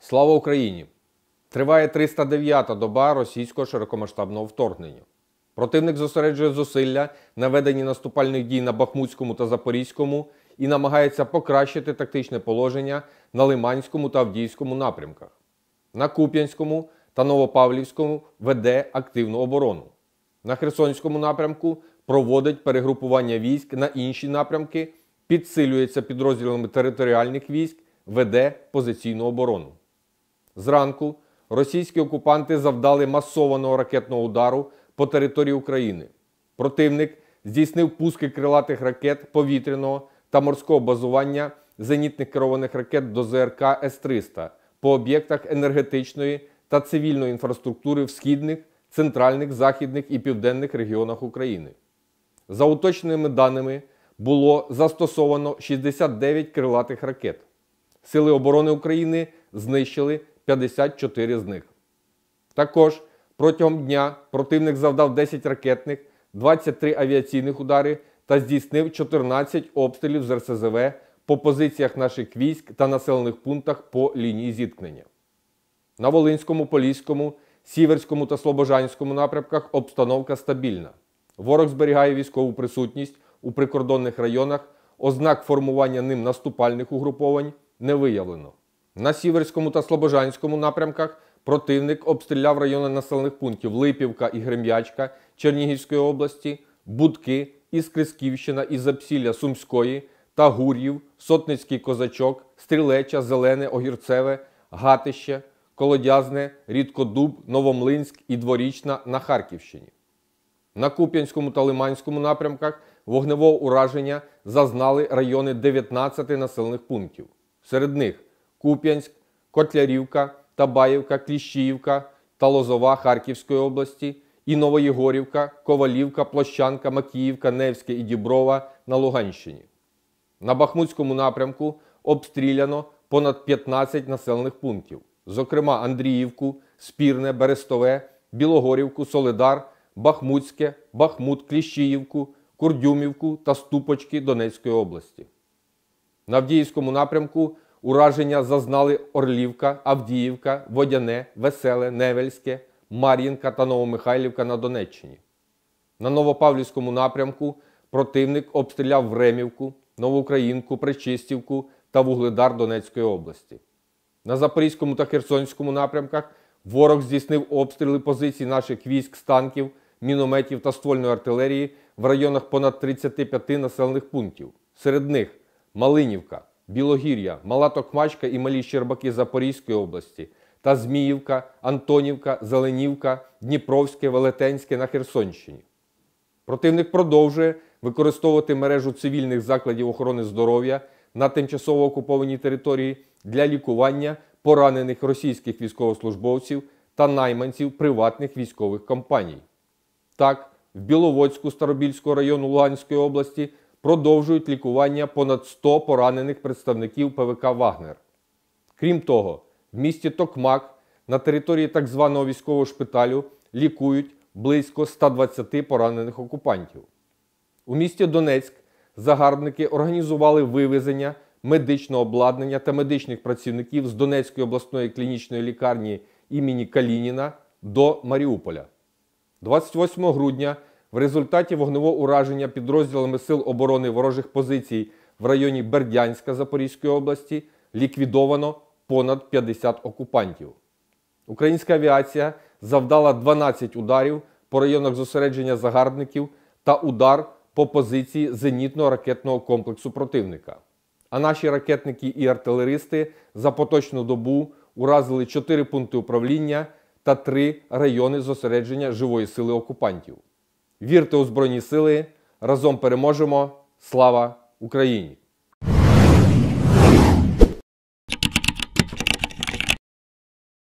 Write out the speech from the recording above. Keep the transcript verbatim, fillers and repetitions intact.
Слава Україні! Триває триста дев'ята доба російського широкомасштабного вторгнення. Противник зосереджує зусилля на веденні наступальних дій на Бахмутському та Запорізькому і намагається покращити тактичне положення на Лиманському та Авдіївському напрямках. На Куп'янському та Новопавлівському веде активну оборону. На Херсонському напрямку проводить перегрупування військ на інші напрямки, підсилюється підрозділами територіальних військ, веде позиційну оборону. Зранку російські окупанти завдали масованого ракетного удару по території України. Противник здійснив пуски крилатих ракет повітряного та морського базування зенітних керованих ракет до зе ер ка ес триста по об'єктах енергетичної та цивільної інфраструктури в східних, центральних, західних і південних регіонах України. За уточненими даними, було застосовано шістдесят дев'ять крилатих ракет. Сили оборони України знищили п'ятдесят чотири з них. Також протягом дня противник завдав десять ракетних, двадцять три авіаційних удари та здійснив чотирнадцять обстрілів з ер ес зе ве по позиціях наших військ та населених пунктах по лінії зіткнення. На Волинському, Поліському, Сіверському та Слобожанському напрямках обстановка стабільна. Ворог зберігає військову присутність у прикордонних районах, ознак формування ним наступальних угруповань не виявлено. На Сіверському та Слобожанському напрямках противник обстріляв райони населених пунктів Липівка і Грем'ячка Чернігівської області, Будки, Іскрисківщина і Запсілля Сумської та Гур'їв, Сотницький Козачок, Стрілеча, Зелене, Огірцеве, Гатище, Колодязне, Рідкодуб, Новомлинськ і Дворічна на Харківщині. На Куп'янському та Лиманському напрямках вогневого ураження зазнали райони дев'ятнадцяти населених пунктів. Серед них Куп'янськ, Котлярівка, Табаївка, Кліщіївка та Лозова Харківської області і Новоєгорівка, Ковалівка, Площанка, Макіївка, Невське і Діброва на Луганщині. На Бахмутському напрямку обстріляно понад п'ятнадцять населених пунктів, зокрема Андріївку, Спірне, Берестове, Білогорівку, Солидар, Бахмутське, Бахмут, Кліщіївку, Курдюмівку та Ступочки Донецької області. На Авдіївському напрямку ураження зазнали Орлівка, Авдіївка, Водяне, Веселе, Невельське, Мар'їнка та Новомихайлівка на Донеччині. На Новопавлівському напрямку противник обстріляв Времівку, Новоукраїнку, Пречистівку та Вугледар Донецької області. На Запорізькому та Херсонському напрямках ворог здійснив обстріли позицій наших військ з танків, мінометів та ствольної артилерії в районах понад тридцяти п'яти населених пунктів. Серед них Малинівка, Білогір'я, Мала Токмачка і Малі Щербаки Запорізької області та Зміївка, Антонівка, Зеленівка, Дніпровське, Велетенське на Херсонщині. Противник продовжує використовувати мережу цивільних закладів охорони здоров'я на тимчасово окупованій території для лікування поранених російських військовослужбовців та найманців приватних військових компаній. Так, в Біловодську Старобільського району Луганської області продовжують лікування понад сто поранених представників пе ве ка «Вагнер». Крім того, в місті Токмак на території так званого військового шпиталю лікують близько ста двадцяти поранених окупантів. У місті Донецьк загарбники організували вивезення медичного обладнання та медичних працівників з Донецької обласної клінічної лікарні імені Калініна до Маріуполя. двадцять восьмого грудня в результаті вогневого ураження підрозділами Сил оборони ворожих позицій в районі Бердянська Запорізької області ліквідовано понад п'ятдесят окупантів. Українська авіація завдала дванадцять ударів по районах зосередження загарбників та удар по позиції зенітно-ракетного комплексу противника. А наші ракетники і артилеристи за поточну добу уразили чотири пункти управління та три райони зосередження живої сили окупантів. Вірте у Збройні Сили, разом переможемо! Слава Україні!